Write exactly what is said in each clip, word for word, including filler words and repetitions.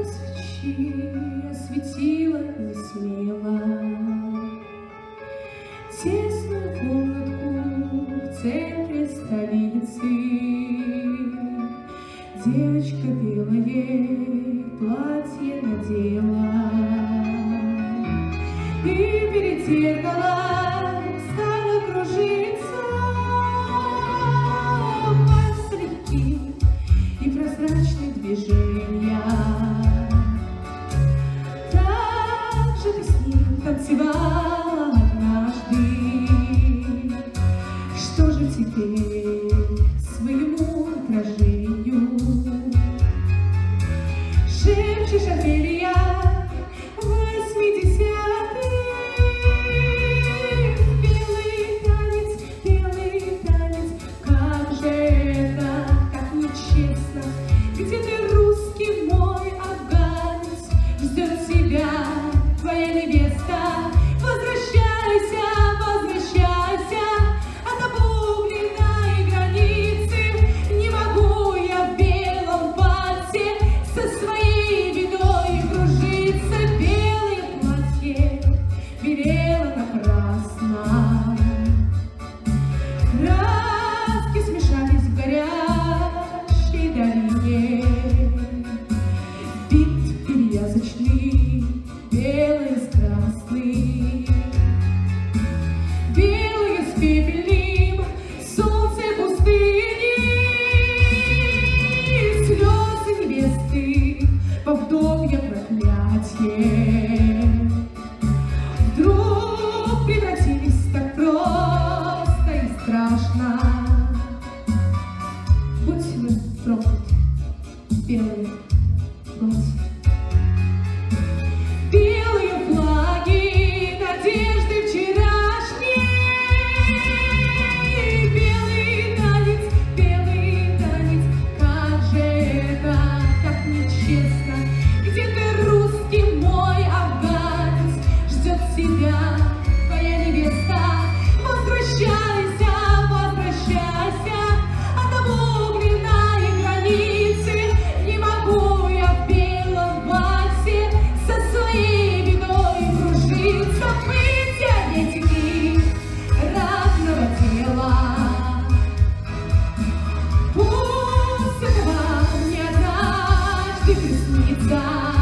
свечи осветила не смело тесную комнатку в центре столицы. Девочка белое платье надела и перед зеркалом стала кружиться. Пальцы легкие и прозрачные движения. Так же ты с ним танцевала однажды. Что же теперь своему отражению шепчешь, Офелия, восьмидесятых? Белый танец, белый танец, как же это, как нечестно. Где ты, русский мой афганец? Ждет тебя твоя невеста. Возвращайся, возвращайся от обугленной границы. Не могу я в белом платье со своей бедой кружиться. Белое платье белело напрасно. Краски смешались в горящей долине. Бит перевязочный, белый с красным, белый с пепельным, солнце пустыни. Слезы невесты, повдовье проклятие, вдруг превратились так просто и страшно. Будьте вы прокляты, белые платья. Белые флаги надежды вчерашней. Белый танец, белый танец, как же это, как нечестно. Где ты, русский мой афганец? Ждет тебя твоя невеста. Возвращайся, возвращайся от обугленной границы. Не могу я в белом платье со своей бедой кружиться. Мы диабетики разного тела. Пусть этого мне однажды приснится.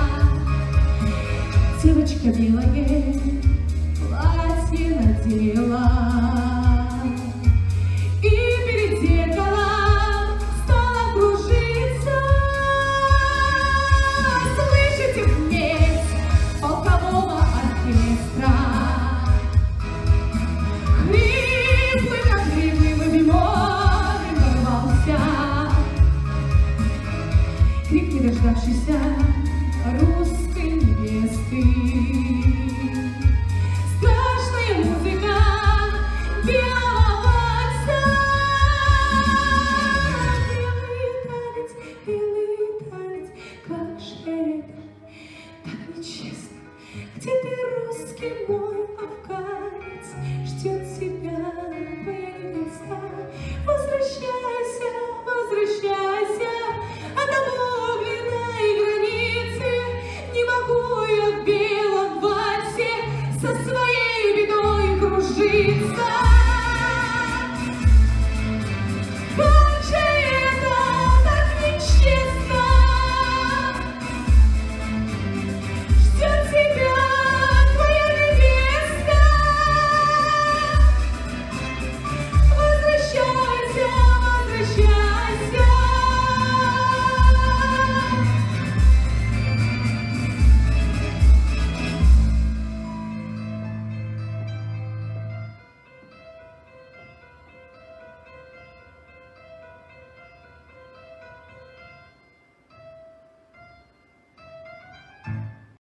Девочка белое платье надела и перед зеркалом стала кружиться. Слышите вмесь полкового оркестра? Хриплый, как хриплый бемоль ворвался. Крик не дождавшийся русской невесты. Страшная музыка белого вальса. Белый танец, белый танец, как же это, так нечестно. Где ты, русский мой афганец? Ждет тебя твоя невеста. Возвращайся.